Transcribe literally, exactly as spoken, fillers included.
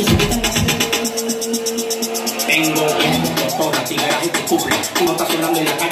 Tengo todas las tigueras y te cumple. No está sonando en la calle.